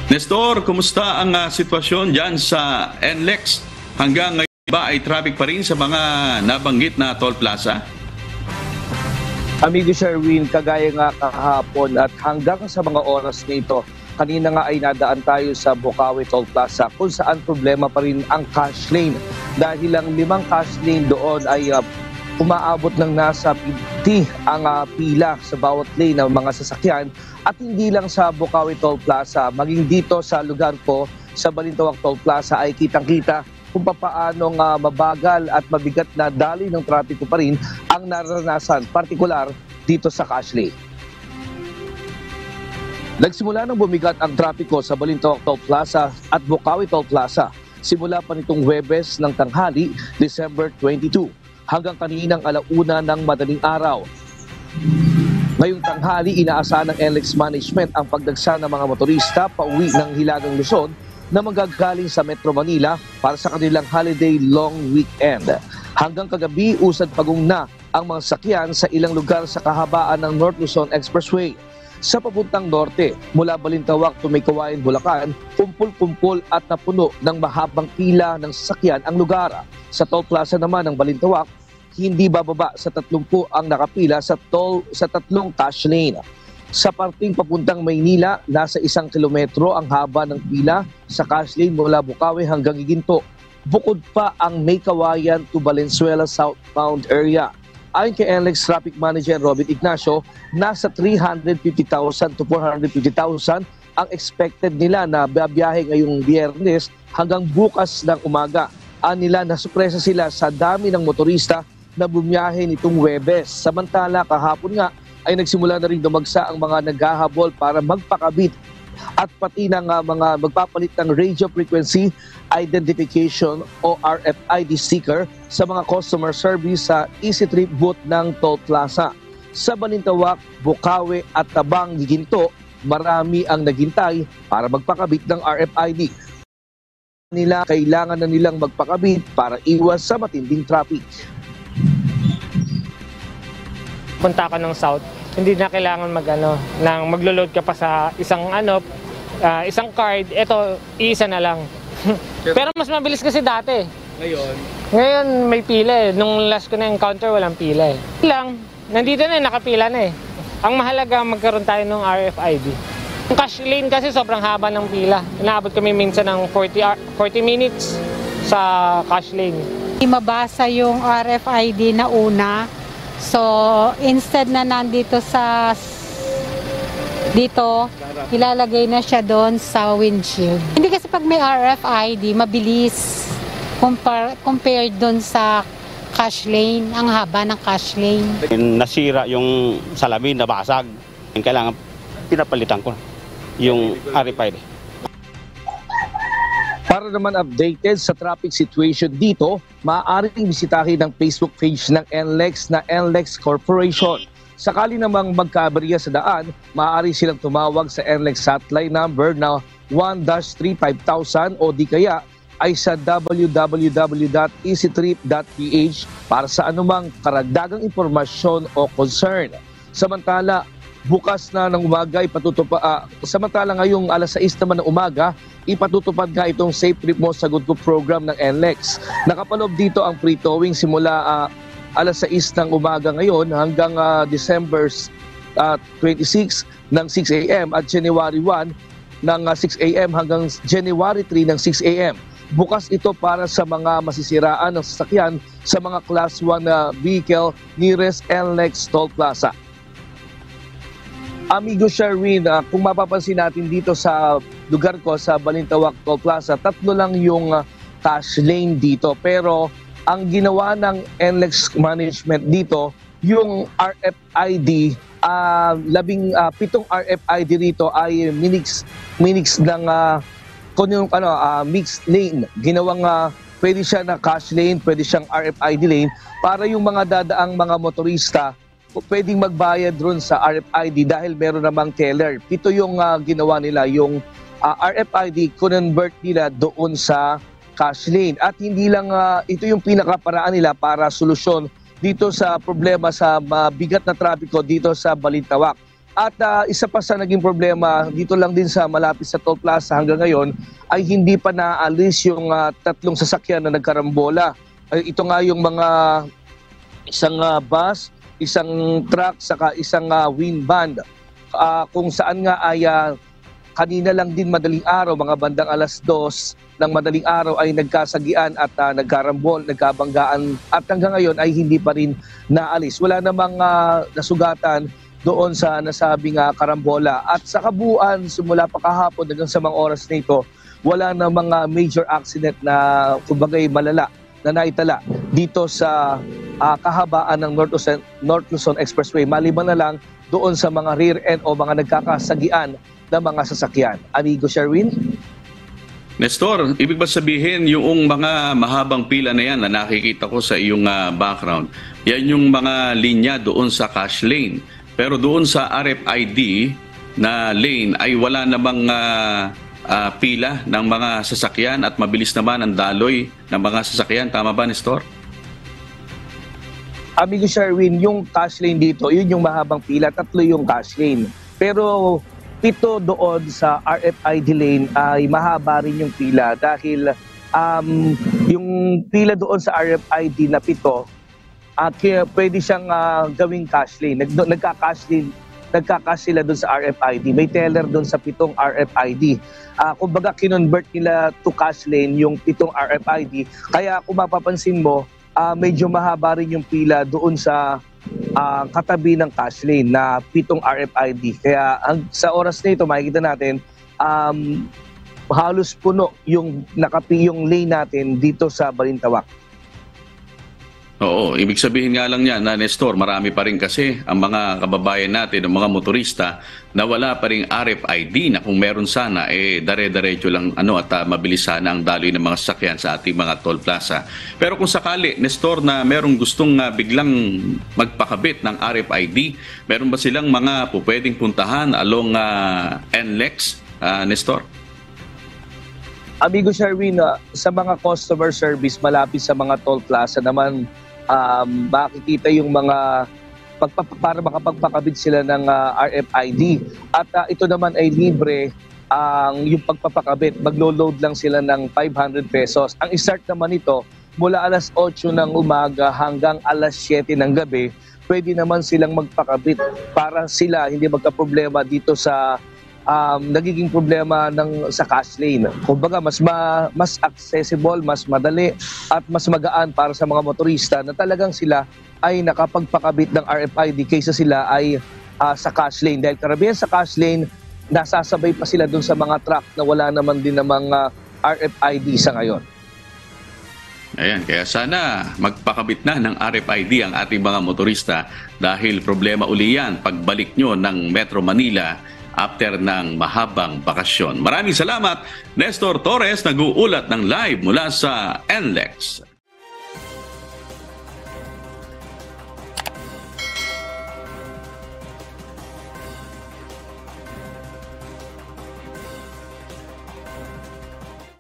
Nestor, kumusta ang sitwasyon dyan sa NLEX? Hanggang ngayon ba ay traffic pa rin sa mga nabanggit na toll plaza? Amigo Sherwin, kagaya nga kahapon at hanggang sa mga oras nito, kanina nga ay nadaan tayo sa Bocaue Toll Plaza kung saan problema pa rin ang cash lane. Dahil ang 5 cash lane doon ay umaabot ng nasa 50 ang pila sa bawat lane ng mga sasakyan. At hindi lang sa Bocaue Toll Plaza, maging dito sa lugar ko, sa Balintawak Toll Plaza ay kitang-kita kung paanong mabagal at mabigat na daloy ng trapiko pa rin ang naranasan, partikular dito sa cash lane. Nagsimula nang bumigat ang trapiko sa Balintawak Toll Plaza at Bocaue Toll Plaza simula pa nitong Huwebes ng tanghali, December 22, hanggang kaninang alauna ng madaling araw. Ngayong tanghali, inaasahan ng NLEX Management ang pagdagsa ng mga motorista pauwi ng Hilagang Luzon na magagaling sa Metro Manila para sa kanilang holiday long weekend. Hanggang kagabi, usad pagong na ang mga sakyan sa ilang lugar sa kahabaan ng North Luzon Expressway. Sa papuntang norte, mula Balintawak to Maykawayan, Bulacan, kumpul-kumpul at napuno ng mahabang pila ng sasakyan ang lugar. Sa toll plaza naman ng Balintawak, hindi bababa sa 30 ang nakapila sa tatlong cash lane. Sa parting papuntang Maynila, nasa 1 kilometro ang haba ng pila sa cash lane mula Bocaue hanggang Iginto. Bukod pa ang Maykawayan to Valenzuela southbound area. Ayon kay NLEX Traffic Manager Robin Ignacio, nasa 350,000 to 450,000 ang expected nila na biyahe ngayong Biyernes hanggang bukas ng umaga. Nila na supresa sila sa dami ng motorista na bumiyahe nitong Huwebes. Samantala, kahapon nga ay nagsimula na rin dumagsa ang mga naghahabol para magpakabit at pati ng mga magpapalit ng radio frequency identification o RFID sticker sa mga customer service sa Easy Trip booth ng Toll Plaza. Sa Balintawak, Bocaue at Tabang Giginto, marami ang naghintay para magpakabit ng RFID. Kailangan na nilang magpakabit para iwas sa matinding traffic. Punta ka ng south, hindi na kailangan maglo-load ka pa sa isang card. Ito, isa na lang. Pero mas mabilis kasi dati. Ngayon may pila eh. Nung last ko na encounter, walang pila eh. Nandito na eh, nakapila na eh. Ang mahalaga, magkaroon tayo ng RFID. Yung cash lane kasi sobrang haba ng pila. Inaabot kami minsan ng 40 minutes sa cash lane. Mabasa yung RFID na una. So, instead na nandito dito, ilalagay na siya doon sa windshield. Hindi kasi pag may RFID, mabilis compared doon sa cash lane, ang haba ng cash lane. Nasira yung salamin, nabasag. Kailangan pinapalitan ko yung RFID. Para naman updated sa traffic situation dito, maaaring bisitahin ang Facebook page ng NLEX na NLEX Corporation. Sakali namang magkaaberya sa daan, maaari silang tumawag sa NLEX hotline number na 1-35000 o di kaya ay sa www.easytrip.ph para sa anumang karagdagang impormasyon o concern. Samantala, bukas na ng umaga, samantala ngayong alas 6 naman ng umaga, ipatutupad nga itong Safe Trip Mo Sagot Ko program ng NLEX. Nakapaloob dito ang free-towing simula alas 6 ng umaga ngayon hanggang December 26 ng 6 a.m. at January 1 ng 6 a.m. hanggang January 3 ng 6 a.m. Bukas ito para sa mga masisiraan ng sasakyan sa mga Class 1 vehicle nearest NLEX Toll Plaza. Amigo Sherwin, kung mapapansin natin dito sa lugar ko sa Balintawak Toll Plaza, 3 lang yung cash lane dito. Pero ang ginawa ng NLEX Management dito, yung RFID, 7 RFID rito ay minix ng mixed lane. Ginawang pwede siya na cash lane, pwede siyang RFID lane para yung mga dadaang mga motorista pwedeng magbayad ron sa RFID dahil meron namang teller. Ito yung ginawa nila, yung RFID convert nila doon sa cash lane. At hindi lang ito yung pinakaparaan nila para solusyon dito sa problema sa mabigat na trapiko dito sa Balintawak. At isa pa sa naging problema dito lang din sa malapit sa Toll Plaza hanggang ngayon ay hindi pa naalis yung tatlong sasakyan na nagkarambola. Ito nga yung mga isang bus, isang truck, saka isang wind band. Kung saan nga ay kanina lang din madaling araw, mga bandang 2:00 ng madaling araw ay nagkasagian at nagkarambol, nagkabanggaan at hanggang ngayon ay hindi pa rin naalis. Wala namang nasugatan doon sa nasabing karambola. At sa kabuuan, simula pa kahapon hanggang sa mga oras na ito, wala na mga major accident na kumbagay malala na naitala dito sa kahabaan ng North Luzon Expressway. Maliban na lang doon sa mga rear end o mga nagkakasagian na mga sasakyan. Amigo Sherwin? Nestor, ibig ba sabihin yung mga mahabang pila na yan na nakikita ko sa iyong background, yan yung mga linya doon sa cash lane. Pero doon sa RFID na lane ay wala namang pila ng mga sasakyan at mabilis naman ang daloy ng mga sasakyan. Tama ba, Nestor? Amigo Sherwin, yung cash lane dito, yun yung mahabang pila, 3 yung cash lane. Pero 7 doon sa RFID lane ay mahaba rin yung pila dahil yung pila doon sa RFID na 7, kaya pwede siyang gawing cash lane. Nagka-cash sila doon sa RFID. May teller doon sa 7 RFID. Kumbaga kinonvert nila to cash lane yung 7 RFID. Kaya kung mapapansin mo, medyo mahaba rin yung pila doon sa katabi ng cash lane na 7 RFID. Kaya sa oras na ito, makikita natin, halos puno yung lane natin dito sa Balintawak. Oo, ibig sabihin nga lang niya na Nestor, marami pa rin kasi ang mga kababayan natin, ang mga motorista na wala pa rin RFID na kung meron sana, dare-diretso lang at mabilis sana ang daloy ng mga sasakyan sa ating mga toll plaza. Pero kung sakali, Nestor, na merong gustong biglang magpakabit ng RFID, meron ba silang mga pwedeng puntahan along NLEX, Nestor? Amigo Sherwin, sa mga customer service malapit sa mga toll plaza naman, makikita yung mga para makapagpakabit sila ng RFID. At ito naman ay libre yung pagpapakabit. Maglo-load lang sila ng 500 pesos. Ang start naman ito, mula 8:00 ng umaga hanggang 7:00 ng gabi, pwede naman silang magpakabit para sila hindi magka-problema dito sa nagiging problema sa cash lane. Kumbaga mas accessible, mas madali at mas magaan para sa mga motorista na talagang sila ay nakapagpakabit ng RFID kaysa sila ay sa cash lane. Dahil karamihan sa cash lane, nasasabay pa sila dun sa mga truck na wala naman din namang RFID sa ngayon. Ayan, kaya sana magpakabit na ng RFID ang ating mga motorista dahil problema uli yan pagbalik nyo ng Metro Manila after ng mahabang bakasyon. Maraming salamat, Nestor Torres, nag-uulat ng live mula sa NLEX.